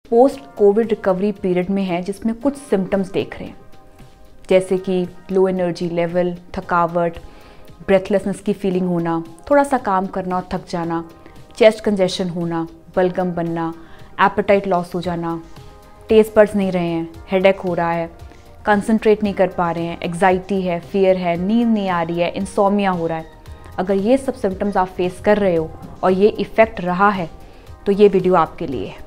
Post covid recovery period में हैं जिसमें कुछ सिम्टम्स देख रहे हैं, जैसे कि लो एनर्जी लेवल, थकावट, ब्रेथलेसनेस की फीलिंग होना, थोड़ा सा काम करना और थक जाना, चेस्ट कंजेशन होना, बलगम बनना, एपेटाइट लॉस हो जाना, टेस्ट बड्स नहीं रहे हैं, हेडेक हो रहा है, कंसंट्रेट नहीं कर पा रहे हैं, एग्जाइटी है, फियर है, नींद नहीं आ रही है, इंसोमिया हो रहा है। अगर ये सब सिम्टम्स आप फेस कर रहे हो और ये इफ़ेक्ट रहा है तो ये वीडियो आपके लिए है।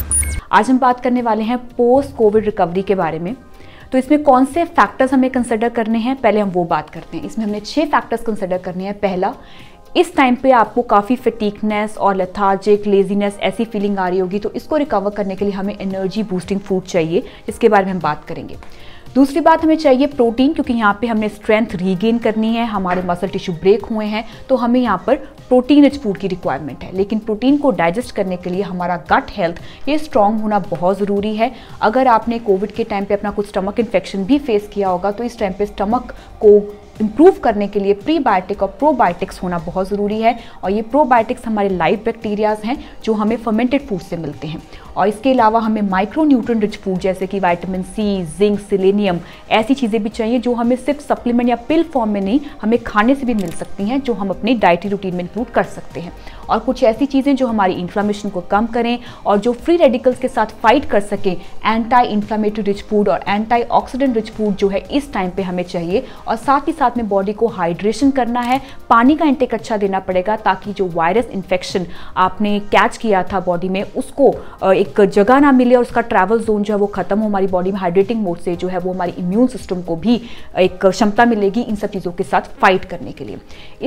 आज हम बात करने वाले हैं पोस्ट कोविड रिकवरी के बारे में। तो इसमें कौन से फैक्टर्स हमें कंसिडर करने हैं, पहले हम वो बात करते हैं। इसमें हमने 6 फैक्टर्स कंसिडर करने हैं। पहला, इस टाइम पे आपको काफ़ी फटीगनेस और लेथार्जिक, लेजीनेस ऐसी फीलिंग आ रही होगी, तो इसको रिकवर करने के लिए हमें एनर्जी बूस्टिंग फूड चाहिए, इसके बारे में हम बात करेंगे। दूसरी बात, हमें चाहिए प्रोटीन, क्योंकि यहाँ पे हमने स्ट्रेंथ रीगेन करनी है, हमारे मसल टिश्यू ब्रेक हुए हैं, तो हमें यहाँ पर प्रोटीन रिच फूड की रिक्वायरमेंट है। लेकिन प्रोटीन को डाइजेस्ट करने के लिए हमारा गट हेल्थ ये स्ट्रांग होना बहुत ज़रूरी है। अगर आपने कोविड के टाइम पे अपना कुछ स्टमक इन्फेक्शन भी फेस किया होगा, तो इस टाइम पे स्टमक को इम्प्रूव करने के लिए प्रीबायोटिक और प्रोबायोटिक्स होना बहुत ज़रूरी है। और ये प्रोबायोटिक्स हमारे लाइव बैक्टीरियाज हैं जो हमें फर्मेंटेड फूड से मिलते हैं। और इसके अलावा हमें माइक्रो न्यूट्रिएंट रिच फूड जैसे कि विटामिन सी, जिंक, सेलेनियम ऐसी चीज़ें भी चाहिए जो हमें सिर्फ सप्लीमेंट या पिल फॉर्म में नहीं, हमें खाने से भी मिल सकती हैं, जो हम अपनी डाइटरी रूटीन में इंक्लूड कर सकते हैं। और कुछ ऐसी चीज़ें जो हमारी इन्फ्लामेशन को कम करें और जो फ्री रेडिकल्स के साथ फाइट कर सकें, एंटी इन्फ्लामेटरी रिच फूड और एंटी ऑक्सीडेंट रिच फूड जो है इस टाइम पे हमें चाहिए। और साथ ही साथ में बॉडी को हाइड्रेशन करना है, पानी का इंटेक अच्छा देना पड़ेगा, ताकि जो वायरस इन्फेक्शन आपने कैच किया था बॉडी में उसको एक जगह ना मिले और उसका ट्रैवल जोन जो है वो खत्म हो हमारी बॉडी में। हाइड्रेटिंग मोड से जो है वो हमारी इम्यून सिस्टम को भी एक क्षमता मिलेगी इन सब चीज़ों के साथ फाइट करने के लिए।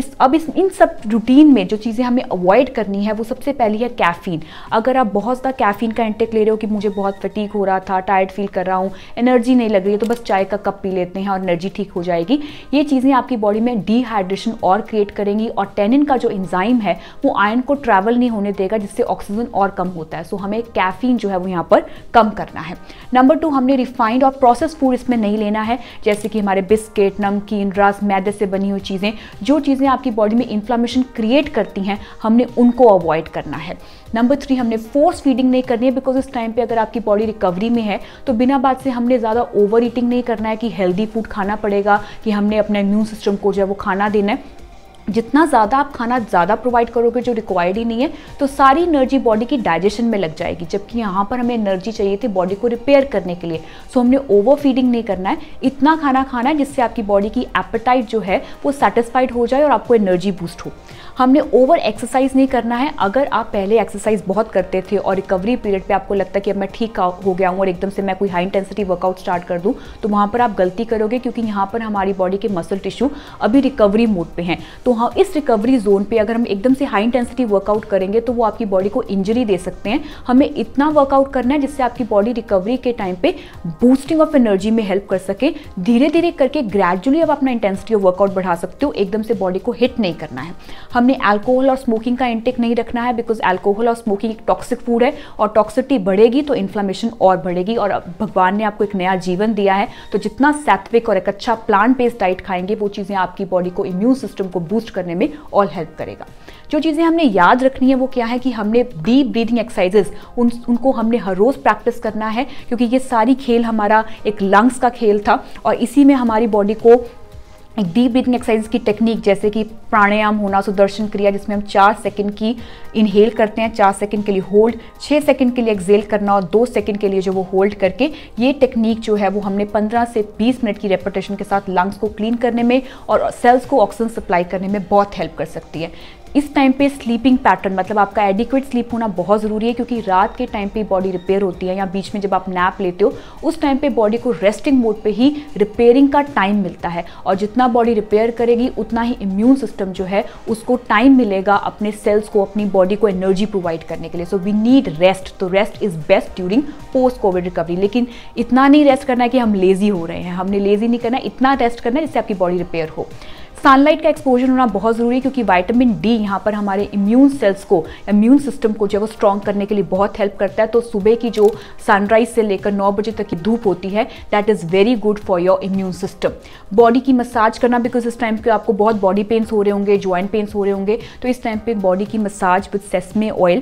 इन सब रूटीन में जो चीज़ें हमें अवॉइड करनी है वो सबसे पहली है कैफीन। अगर आप बहुत ज़्यादा कैफीन का इंटेक ले रहे हो कि मुझे बहुत फटीग हो रहा था, टायर्ड फील कर रहा हूँ, एनर्जी नहीं लग रही है, तो बस चाय का कप पी लेते हैं और एनर्जी ठीक हो जाएगी, ये चीज़ें आपकी बॉडी में डिहाइड्रेशन और क्रिएट करेंगी। और टेनिन का जो एंजाइम है वो आयरन को ट्रैवल नहीं होने देगा, जिससे ऑक्सीजन और कम होता है। सो हमें कैफीन जो है वो यहाँ पर कम करना है। नंबर 2, हमने रिफाइंड और प्रोसेस फूड इसमें नहीं लेना है, जैसे कि हमारे बिस्किट, नमकीन, रस, मैदे से बनी हुई चीज़ें, जो चीज़ें आपकी बॉडी में इन्फ्लामेशन क्रिएट करती हैं, हमने उनको अवॉइड करना है। नंबर 3, हमने फोर्स फीडिंग नहीं करनी है, बिकॉज इस टाइम पे अगर आपकी बॉडी रिकवरी में है तो बिना बात से हमने ज़्यादा ओवर ईटिंग नहीं करना है कि हेल्दी फूड खाना पड़ेगा, कि हमने अपने इम्यून सिस्टम को जो है वो खाना देना है। जितना ज़्यादा आप खाना ज़्यादा प्रोवाइड करोगे जो रिक्वायर्ड ही नहीं है, तो सारी एनर्जी बॉडी की डाइजेशन में लग जाएगी, जबकि यहाँ पर हमें एनर्जी चाहिए थी बॉडी को रिपेयर करने के लिए। सो हमने ओवर फीडिंग नहीं करना है, इतना खाना खाना है जिससे आपकी बॉडी की एपेटाइट जो है वो सेटिस्फाइड हो जाए और आपको एनर्जी बूस्ट हो। हमने ओवर एक्सरसाइज नहीं करना है। अगर आप पहले एक्सरसाइज बहुत करते थे और रिकवरी पीरियड पे आपको लगता है कि अब मैं ठीक हो गया हूँ और एकदम से मैं कोई हाई इंटेंसिटी वर्कआउट स्टार्ट कर दूँ, तो वहाँ पर आप गलती करोगे, क्योंकि यहाँ पर हमारी बॉडी के मसल टिश्यू अभी रिकवरी मोड पे हैं। तो हाँ, इस रिकवरी जोन पे अगर हम एकदम से हाई इंटेंसिटी वर्कआउट करेंगे तो वो आपकी बॉडी को इंजरी दे सकते हैं। हमें इतना वर्कआउट करना है जिससे आपकी बॉडी रिकवरी के टाइम पे बूस्टिंग ऑफ एनर्जी में हेल्प कर सके। धीरे धीरे करके ग्रेजुअली आप अपना इंटेंसिटी ऑफ वर्कआउट बढ़ा सकते हो, एकदम से बॉडी को हिट नहीं करना है। हमने अल्कोहल और स्मोकिंग का इंटेक नहीं रखना है, बिकॉज अल्कोहल और स्मोकिंग एक टॉक्सिक फूड है और टॉक्सिसिटी बढ़ेगी तो इन्फ्लेमेशन और बढ़ेगी। और भगवान ने आपको एक नया जीवन दिया है, तो जितना सात्विक और एक अच्छा प्लांट बेस्ड डाइट खाएंगे वो चीज़ें आपकी बॉडी को, इम्यून सिस्टम को बूस्ट करने में और हेल्प करेगा। जो चीज़ें हमने याद रखनी है वो क्या है कि हमने डीप ब्रीदिंग एक्सरसाइजेस उनको हमने हर रोज़ प्रैक्टिस करना है, क्योंकि ये सारी खेल हमारा एक लंग्स का खेल था और इसी में हमारी बॉडी को एक डीप ब्रीथिंग एक्सरसाइज की टेक्निक जैसे कि प्राणायाम होना, सुदर्शन क्रिया, जिसमें हम 4 सेकंड की इनहेल करते हैं, 4 सेकंड के लिए होल्ड, 6 सेकंड के लिए एक्सेल करना और 2 सेकंड के लिए जो वो होल्ड करके, ये टेक्निक जो है वो हमने 15 से 20 मिनट की रेपिटेशन के साथ लंग्स को क्लीन करने में और सेल्स को ऑक्सीजन सप्लाई करने में बहुत हेल्प कर सकती है। इस टाइम पे स्लीपिंग पैटर्न, मतलब आपका एडिक्वेट स्लीप होना बहुत ज़रूरी है, क्योंकि रात के टाइम पे बॉडी रिपेयर होती है या बीच में जब आप नैप लेते हो उस टाइम पे बॉडी को रेस्टिंग मोड पे ही रिपेयरिंग का टाइम मिलता है। और जितना बॉडी रिपेयर करेगी उतना ही इम्यून सिस्टम जो है उसको टाइम मिलेगा अपने सेल्स को, अपनी बॉडी को एनर्जी प्रोवाइड करने के लिए। So we need rest. तो rest is best during post covid recovery. लेकिन इतना नहीं रेस्ट करना है कि हम लेजी हो रहे हैं, हमने लेजी नहीं करना है, इतना रेस्ट करना है जिससे आपकी बॉडी रिपेयर हो। सनलाइट का एक्सपोजर होना बहुत ज़रूरी है, क्योंकि विटामिन डी यहाँ पर हमारे इम्यून सेल्स को, इम्यून सिस्टम को जो है वो स्ट्रॉन्ग करने के लिए बहुत हेल्प करता है। तो सुबह की जो सनराइज से लेकर 9 बजे तक की धूप होती है, that is very good for your immune system. Body की मसाज करना, बिकॉज इस टाइम पे आपको बहुत बॉडी पेन्स हो रहे होंगे, जॉइंट पेन्स हो रहे होंगे, तो इस टाइम पे बॉडी की मसाज विद सेसमे ऑयल,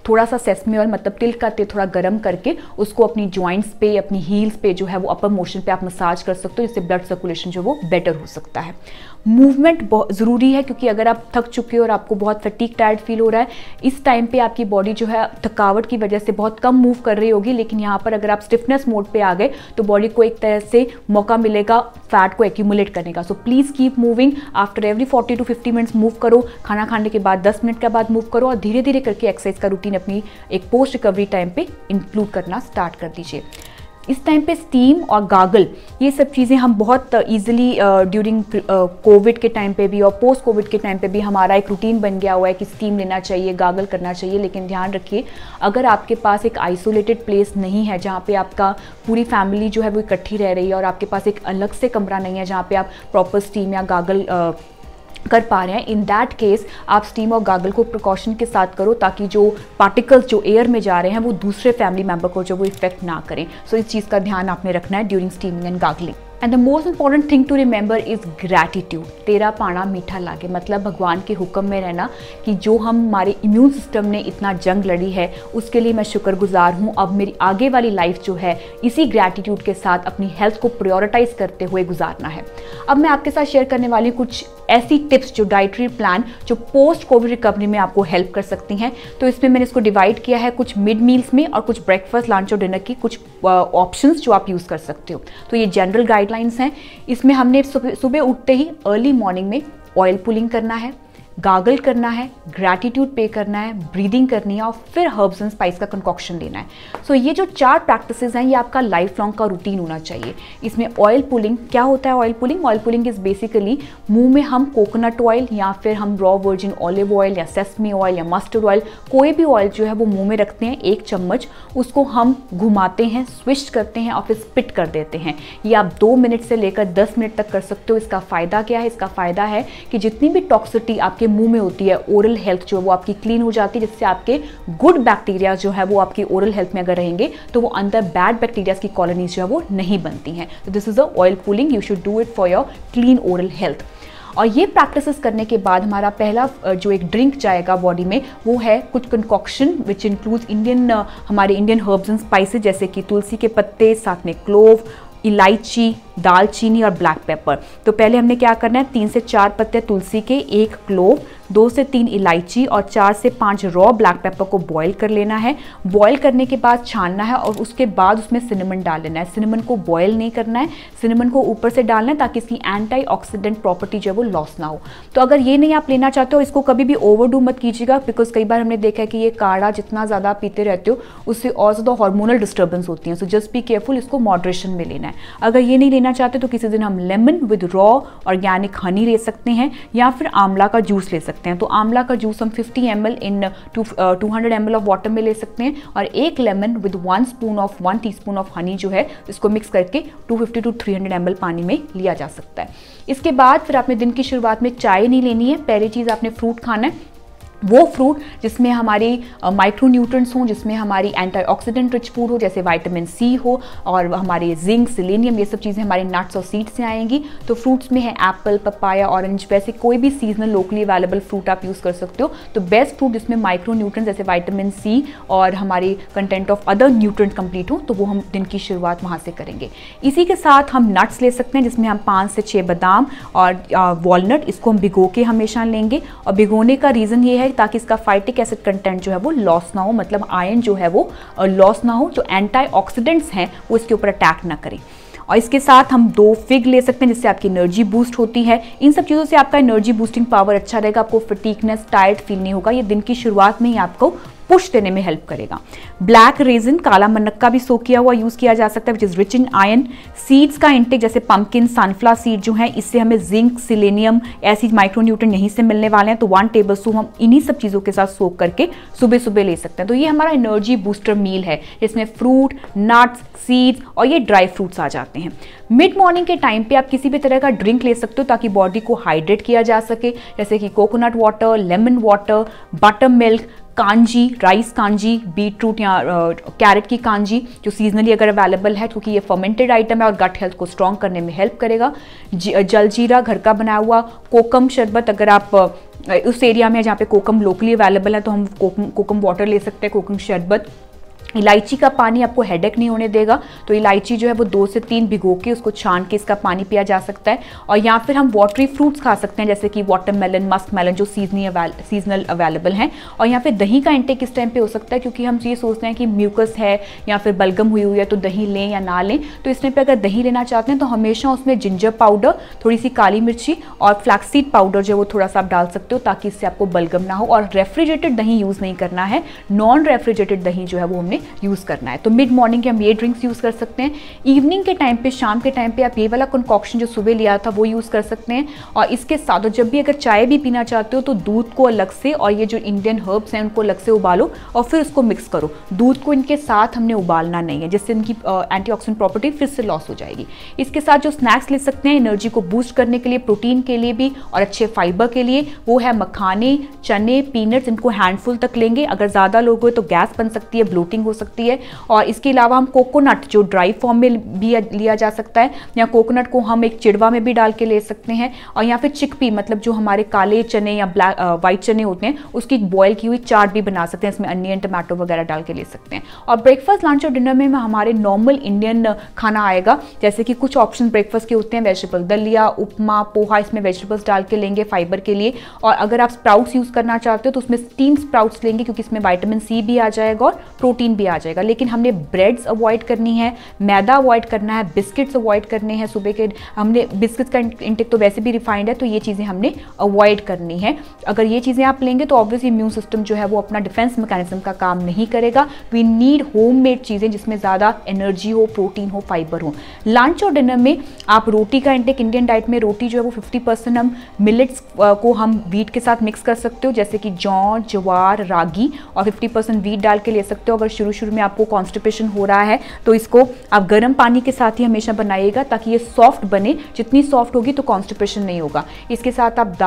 थोड़ा सा सेसमे ऑयल मतलब तिल का तेल थोड़ा गर्म करके उसको अपनी जॉइंट्स पे, अपनी हील्स पे जो है वो अपर मोशन पे आप मसाज कर सकते हो, जिससे ब्लड सर्कुलेशन जो वो बेटर हो सकता है। मूवमेंट बहुत ज़रूरी है, क्योंकि अगर आप थक चुके हो और आपको बहुत फटीग टायर्ड फील हो रहा है, इस टाइम पे आपकी बॉडी जो है थकावट की वजह से बहुत कम मूव कर रही होगी, लेकिन यहाँ पर अगर आप स्टिफनेस मोड पे आ गए तो बॉडी को एक तरह से मौका मिलेगा फैट को एक्यूमुलेट करने का। So please keep moving, after every 40 to 50 minutes move करो, खाना खाने के बाद 10 मिनट के बाद मूव करो, और धीरे धीरे करके एक्सरसाइज का रूटीन अपनी एक पोस्ट रिकवरी टाइम पे इंक्लूड करना स्टार्ट कर दीजिए। इस टाइम पे स्टीम और गागल, ये सब चीज़ें हम बहुत ईजिली ड्यूरिंग कोविड के टाइम पे भी और पोस्ट कोविड के टाइम पे भी हमारा एक रूटीन बन गया हुआ है कि स्टीम लेना चाहिए, गागल करना चाहिए। लेकिन ध्यान रखिए, अगर आपके पास एक आइसोलेटेड प्लेस नहीं है जहाँ पे आपका पूरी फैमिली जो है वो इकट्ठी रह रही है, और आपके पास एक अलग से कमरा नहीं है जहाँ पे आप प्रॉपर स्टीम या गागल कर पा रहे हैं, इन दैट केस आप स्टीम और गागल को प्रिकॉशन के साथ करो, ताकि जो पार्टिकल्स जो एयर में जा रहे हैं वो दूसरे फैमिली मेंबर को जो वो इफेक्ट ना करें। सो इस चीज़ का ध्यान आपने रखना है during steaming and gargling. And the most important thing to remember is gratitude. तेरा पाना मीठा लागे, मतलब भगवान के हुक्म में रहना कि जो हमारे इम्यून सिस्टम ने इतना जंग लड़ी है उसके लिए मैं शुक्रगुजार हूँ। अब मेरी आगे वाली लाइफ जो है इसी ग्रैटिट्यूड के साथ अपनी हेल्थ को प्रायोरिटाइज करते हुए गुजारना है। अब मैं आपके साथ शेयर करने वाली हूँ कुछ ऐसी टिप्स जो डाइटरी प्लान जो पोस्ट कोविड रिकवरी में आपको हेल्प कर सकती हैं। तो इसमें मैंने इसको डिवाइड किया है कुछ मिड मील्स में और कुछ ब्रेकफास्ट, लंच और डिनर की कुछ ऑप्शंस जो आप यूज़ कर सकते हो। तो ये जनरल गाइडलाइंस हैं। इसमें हमने सुबह उठते ही अर्ली मॉर्निंग में ऑयल पुलिंग करना है, गागल करना है, ग्रैटिट्यूड पे करना है, ब्रीदिंग करनी है और फिर हर्ब्स एंड स्पाइस का कंकॉक्शन लेना है। सो ये जो 4 प्रैक्टिसेस हैं ये आपका लाइफ लॉन्ग का रूटीन होना चाहिए। इसमें ऑयल पुलिंग, क्या होता है oil pulling? Oil pulling is basically मुंह में हम कोकोनट ऑयल या फिर हम रॉ वर्जिन ऑलिव ऑयल या सेसमी ऑयल या मस्टर्ड ऑयल, कोई भी ऑयल जो है वो मुंह में रखते हैं 1 चम्मच, उसको हम घुमाते हैं, स्विच करते हैं और फिर स्पिट कर देते हैं। ये आप 2 मिनट से लेकर 10 मिनट तक कर सकते हो। इसका फ़ायदा क्या है? इसका फ़ायदा है कि जितनी भी टॉक्सिटी आपके मुंह में होती है, ओरल हेल्थ जो है वो आपकी क्लीन हो जाती है, जिससे आपके गुड बैक्टीरिया जो है वो आपकी ओरल हेल्थ में अगर रहेंगे तो वो अंदर बैड बैक्टीरिया की कॉलोनीज जो है वो नहीं बनती हैं। तो this is a oil pulling, you should do it for your clean oral health. और ये प्रैक्टिसेस करने के बाद हमारा पहला जो एक ड्रिंक जाएगा बॉडी में वो है कुछ कंकॉक्शन विच इंक्लूड्स हमारे इंडियन हर्ब्स एंड स्पाइसेस, जैसे कि तुलसी के पत्ते, साथ में क्लोव, इलायची, दालचीनी और ब्लैक पेपर। तो पहले हमने क्या करना है, 3 से 4 पत्ते तुलसी के, 1 क्लोव, 2 से 3 इलायची और 4 से 5 रॉ ब्लैक पेपर को बॉईल कर लेना है। बॉईल करने के बाद छानना है और उसके बाद उसमें सिनेमन डाल लेना है। सिनेमन को बॉईल नहीं करना है, सिनेमन को ऊपर से डालना है ताकि इसकी एंटीऑक्सीडेंट प्रॉपर्टी जो है वो लॉस ना हो। तो अगर ये नहीं आप लेना चाहते हो, इसको कभी भी ओवरडू मत कीजिएगा, बिकॉज कई बार हमने देखा है कि ये काढ़ा जितना ज़्यादा पीते रहते हो उससे और ज़्यादा हार्मोनल डिस्टर्बेंस होती हैं। सो जस्ट बी केयरफुल, इसको मॉडरेशन में लेना है। अगर ये नहीं लेना चाहते तो किसी दिन हम lemon with raw organic honey ले सकते हैं या फिर आंवला का जूस ले सकते हैं। तो आंवला का जूस हम 50 ml in 200 ml of water में ले सकते हैं और 1 lemon with 1 teaspoon of honey जो है इसको मिक्स करके 250 to 300 ml पानी में लिया जा सकता है। इसके बाद फिर आपने दिन की शुरुआत में चाय नहीं लेनी है। पहली चीज़ आपने फ्रूट खाना है, वो फ्रूट जिसमें हमारी माइक्रो न्यूट्रेंट्स हों, जिसमें हमारी एंटीऑक्सीडेंट रिच फूड हो, जैसे विटामिन सी हो और हमारे जिंक, सेलेनियम, ये सब चीज़ें हमारे नट्स और सीड्स से आएंगी। तो फ्रूट्स में है एप्पल, पपाया, ऑरेंज, वैसे कोई भी सीजनल लोकली अवेलेबल फ्रूट आप यूज़ कर सकते हो। तो बेस्ट फ्रूट जिसमें माइक्रो न्यूट्रेंट्स जैसे विटामिन सी और हमारी content of other nutrient complete हो, तो वो हम दिन की शुरुआत वहाँ से करेंगे। इसी के साथ हम नट्स ले सकते हैं, जिसमें हम 5 से 6 बादाम और वॉलनट, इसको हम भिगो के हमेशा लेंगे। और भिगोने का रीज़न ये है ताकि इसका फाइटिक एसिड कंटेंट जो है वो लॉस ना हो, मतलब आयरन जो है वो लॉस ना हो, जो एंटीऑक्सीडेंट्स हैं वो इसके ऊपर अटैक ना करें। और इसके साथ हम 2 फिग ले सकते हैं जिससे आपकी एनर्जी बूस्ट होती है। इन सब चीज़ों से आपका एनर्जी बूस्टिंग पावर अच्छा रहेगा, आपको फटीगनेस, टायर्ड फील नहीं होगा। ये दिन की शुरुआत में ही आपको पुश देने में हेल्प करेगा। ब्लैक रेजिन, काला मन्नक्का भी सोक किया हुआ यूज़ किया जा सकता है, which is rich in iron. Seeds का इंटेक जैसे पम्पकिन, सनफ्लावर सीड जो है, इससे हमें जिंक, सेलेनियम, ऐसी माइक्रो न्यूट्रिएंट यहीं से मिलने वाले हैं। तो 1 टेबल स्पून हम इन्हीं सब चीज़ों के साथ सोक करके सुबह सुबह ले सकते हैं। तो ये हमारा एनर्जी बूस्टर मील है, जिसमें फ्रूट, नट्स, सीड्स और ये ड्राई फ्रूट्स आ जाते हैं। मिड मॉर्निंग के टाइम पे आप किसी भी तरह का ड्रिंक ले सकते हो ताकि बॉडी को हाइड्रेट किया जा सके, जैसे कि coconut water, lemon water, butter milk, kanji, rice kanji, beetroot या कैरेट की कांजी जो सीजनली अगर अवेलेबल है, क्योंकि ये फर्मेंटेड आइटम है और गट हेल्थ को स्ट्रॉन्ग करने में हेल्प करेगा। जलजीरा घर का बनाया हुआ, कोकम शरबत, अगर आप उस एरिया में जहाँ पे कोकम लोकली अवेलेबल है तो हम कोकम वाटर ले सकते हैं, कोकम शरबत। इलायची का पानी आपको हेडेक नहीं होने देगा, तो इलायची जो है वो 2 से 3 भिगो के उसको छान के इसका पानी पिया जा सकता है। और या फिर हम वाटरी फ्रूट्स खा सकते हैं, जैसे कि वाटरमेलन, मस्क मेलन जो सीजनल अवेलेबल हैं। और या फिर दही का इंटेक इस टाइम पे हो सकता है, क्योंकि हम ये सोचते हैं कि म्यूकस है या फिर बलगम हुई है तो दही लें या ना लें। तो इस टाइम पे अगर दही लेना चाहते हैं तो हमेशा उसमें जिंजर पाउडर, थोड़ी सी काली मिर्ची और फ्लैक्सीड पाउडर जो है वो थोड़ा सा आप डाल सकते हो, ताकि इससे आपको बलगम ना हो। और रेफ्रिजरेटेड दही यूज़ नहीं करना है, नॉन रेफ्रिजरेटेड दही जो है वो हमने यूज़ करना है। तो मिड मॉर्निंग के हम ये ड्रिंक्स यूज़ कर सकते हैं। इवनिंग के टाइम पे, शाम के टाइम पे आप ये वाला कंकॉक्शन जो सुबह लिया था वो यूज़ कर सकते हैं। और इसके साथ, और जब भी अगर चाय भी पीना चाहते हो तो दूध को अलग से और ये जो इंडियन हर्ब्स हैं उनको अलग से उबालो और फिर उसको मिक्स करो। दूध को इनके साथ हमने उबालना नहीं है, जिससे इनकी एंटीऑक्सीडेंट प्रॉपर्टी फिर से लॉस हो जाएगी। इसके साथ जो स्नैक्स ले सकते हैं एनर्जी को बूस्ट करने के लिए, प्रोटीन के लिए भी और अच्छे फाइबर के लिए, वो है मखाने, चने, पीनट्स। इनको हैंडफुल तक लेंगे, अगर ज़्यादा लोग हो तो गैस बन सकती है, ब्लोटिंग हो सकती है। और इसके अलावा हम कोकोनट जो ड्राई फॉर्म में भी लिया जा सकता है, या कोकोनट को हम एक चिड़वा में भी डाल के ले सकते हैं। और या फिर चिकपी, मतलब जो हमारे काले चने या वाइट चने होते हैं, उसकी बॉयल की हुई चाट भी बना सकते हैं, इसमें अनियन, टमाटो वगैरह डाल के ले सकते हैं। और ब्रेकफास्ट, लंच और डिनर में हमारे नॉर्मल इंडियन खाना आएगा, जैसे कि कुछ ऑप्शन ब्रेकफास्ट के होते हैं, वेजिटेबल दलिया, उपमा, पोहा, इसमें वेजिटेबल्स डाल के लेंगे फाइबर के लिए। और अगर आप स्प्राउट्स यूज़ करना चाहते हो तो उसमें स्टीम स्प्राउट्स लेंगे, क्योंकि इसमें विटामिन सी भी आ जाएगा और प्रोटीन भी आ जाएगा। लेकिन हमने ब्रेड्स अवॉइड करनी है, मैदा अवॉइड करना है, बिस्किट्स अवॉइड करने हैं। सुबह के हमने बिस्किट्स का इंटेक तो वैसे भी रिफाइंड है, तो ये चीज़ें हमने अवॉइड करनी है। अगर ये चीज़ें आप लेंगे तो ऑब्वियसली इम्यून सिस्टम जो है वो अपना डिफेंस मैकेनिज्म का काम नहीं करेगा। वी नीड होममेड चीज़ें जिसमें ज़्यादा एनर्जी हो, प्रोटीन हो, फाइबर हो। लंच और डिनर में आप रोटी का इंटेक, इंडियन डाइट में रोटी जो है वो 50% हम मिलेट्स को हम वीट के साथ मिक्स कर सकते हो, जैसे कि जौ, ज्वार, रागी, और 50% वीट डाल के ले सकते हो। अगर शुरू में आपको कॉन्स्टिपेशन हो रहा है तो इसको आप गर्म पानी के साथ ही हमेशा बनाइएगा, ताकि ये सॉफ्ट बने। जितनी सॉफ्ट होगी तो कॉन्स्टिपेशन नहीं होगा। इसके साथ आप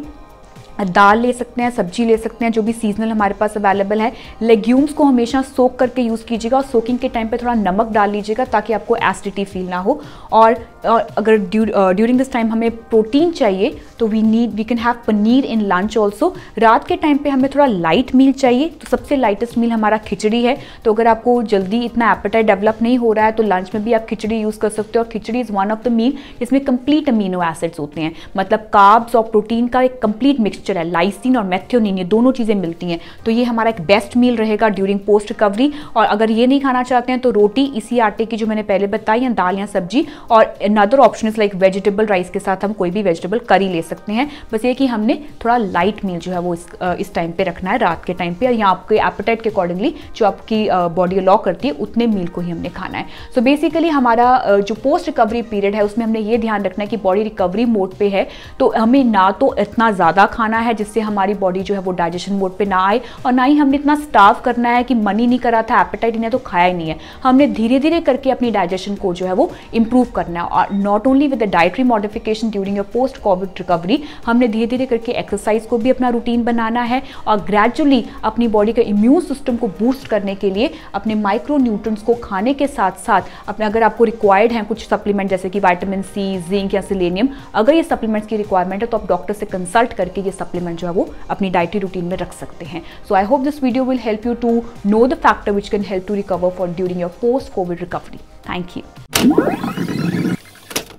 दाल ले सकते हैं, सब्जी ले सकते हैं, जो भी सीजनल हमारे पास अवेलेबल है। लेग्यूम्स को हमेशा सोक करके यूज़ कीजिएगा, और सोकिंग के टाइम पे थोड़ा नमक डाल लीजिएगा ताकि आपको एसिडिटी फील ना हो। और अगर ड्यूरिंग दिस टाइम हमें प्रोटीन चाहिए तो we can have paneer in lunch also. रात के टाइम पे हमें थोड़ा लाइट मील चाहिए, तो सबसे लाइटेस्ट मील हमारा खिचड़ी है। तो अगर आपको जल्दी इतना एपेटाइट डेवलप नहीं हो रहा है तो लंच में भी आप खिचड़ी यूज़ कर सकते हो। और khichdi is one of the meal जिसमें कंप्लीट अमीनो एसिड्स होते हैं, मतलब कार्ब्स और प्रोटीन का एक कंप्लीट मिक्सचर है। लाइसिन और मेथियोनिन, ये दोनों चीज़ें मिलती हैं, तो ये हमारा एक बेस्ट मील रहेगा ड्यूरिंग पोस्ट रिकवरी। और अगर ये नहीं खाना चाहते हैं तो रोटी इसी आटे की जो मैंने पहले बताई, या दाल या सब्जी। और another option is like vegetable rice के साथ हम कोई भी वेजिटेबल करी ले सकते हैं। बस ये कि हमने थोड़ा लाइट मील जो है वो इस टाइम पे रखना है, रात के टाइम पे, या आपके एपेटाइट के अकॉर्डिंगली जो आपकी बॉडी अलाउ करती है उतने मील को ही हमने खाना है। सो बेसिकली हमारा जो पोस्ट रिकवरी पीरियड है उसमें हमने ये ध्यान रखना है कि बॉडी रिकवरी मोड पे है, तो हमें ना तो इतना ज़्यादा खाना है जिससे हमारी बॉडी जो है वो डाइजेशन मोड पे ना आए, और ना ही हमने इतना स्टार्व करना है कि मन ही नहीं करा था, एपेटाइट नहीं है तो खाया ही नहीं है। हमने धीरे धीरे करके अपनी डाइजेशन को जो है वो इंप्रूव करना है। और not only with the dietary modification during your post covid recovery, हमने धीरे धीरे करके एक्सरसाइज को भी अपना रूटीन बनाना है, और ग्रेजुअली अपनी बॉडी के इम्यून सिस्टम को बूस्ट करने के लिए अपने माइक्रो न्यूट्रिएंट्स को खाने के साथ साथ अपने, अगर आपको रिक्वायर्ड है कुछ सप्लीमेंट जैसे कि विटामिन सी, जिंक या सेलेनियम, अगर ये सप्लीमेंट्स की रिक्वायरमेंट है तो आप डॉक्टर से कंसल्ट करके ये सप्लीमेंट जो है वो अपनी डाइटरी रूटीन में रख सकते हैं। So I hope this video will help you to know the factor which can help to recover for during your post covid recovery. Thank you.